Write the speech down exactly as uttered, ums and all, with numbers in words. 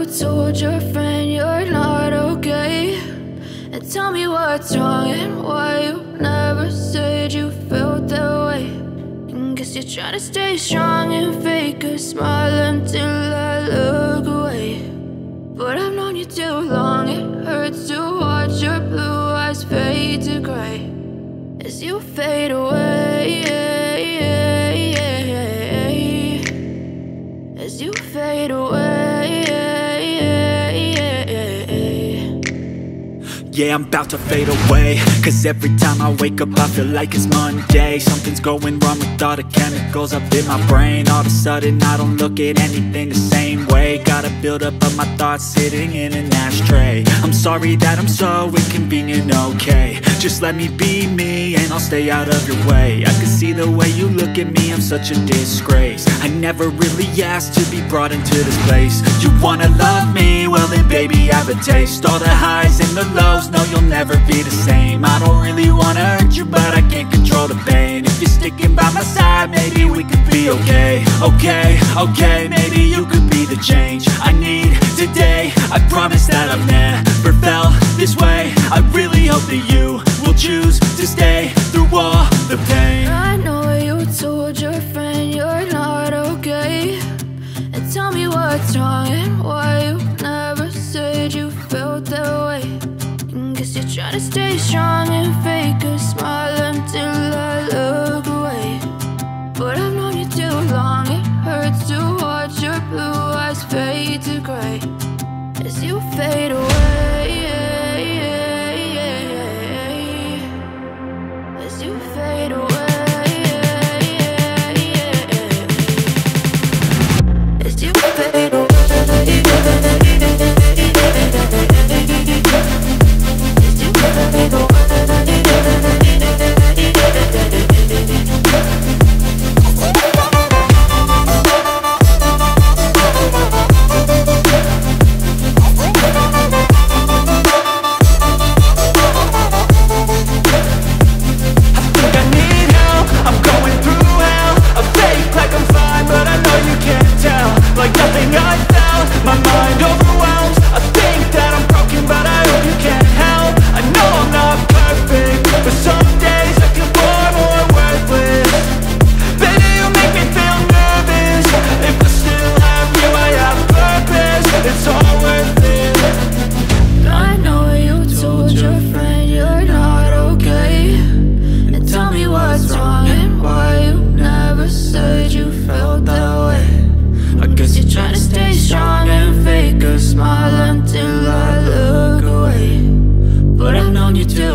told your friend you're not okay, and tell me what's wrong and why you never said you felt that way. And guess you're trying to stay strong and fake a smile until I look away. But I've known you too long, it hurts to watch your blue eyes fade to gray as you fade away, as you fade away. Yeah, I'm about to fade away, cause every time I wake up I feel like it's Monday. Something's going wrong with all the chemicals up in my brain. All of a sudden I don't look at anything the same way. Gotta build up of my thoughts sitting in an ashtray. I'm sorry that I'm so inconvenient, okay. Just let me be me and I'll stay out of your way. I can see the way you look at me, I'm such a disgrace. I never really asked to be brought into this place. You wanna love me? Well then baby, have a taste. All the highs and the lows, no, you'll never be the same. I don't really wanna hurt you, but I can't control the pain. If you're sticking by my side, maybe we could be okay. Okay, okay, maybe you could be the change I need today. I promise that I've never felt this way. I really hope that you will choose to stay through all the pain. I know you told your friend you're not okay, and tell me what's wrong and why you never said you felt that way. Guess you're trying to stay strong and fake a smile until I look away. But I've known you too long, it hurts to watch your blue eyes fade to gray as you fade away, as you fade away, as you fade away. Smile until I look away. But I've known you too